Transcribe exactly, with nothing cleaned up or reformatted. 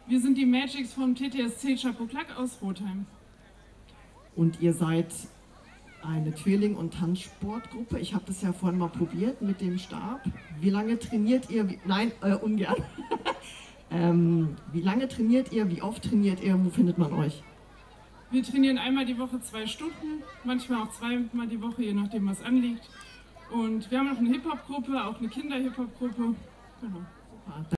Wir sind die Magics vom T T S C Chapeau-Claque aus Rotheim. Und ihr seid eine Zwilling- und Tanzsportgruppe. Ich habe das ja vorhin mal probiert mit dem Stab. Wie lange trainiert ihr? Wie, nein, äh, ungern. ähm, wie lange trainiert ihr? Wie oft trainiert ihr? Wo findet man euch? Wir trainieren einmal die Woche zwei Stunden, manchmal auch zweimal die Woche, je nachdem was anliegt. Und wir haben noch eine Hip-Hop-Gruppe, auch eine Kinder-Hip-Hop-Gruppe. Genau. Super.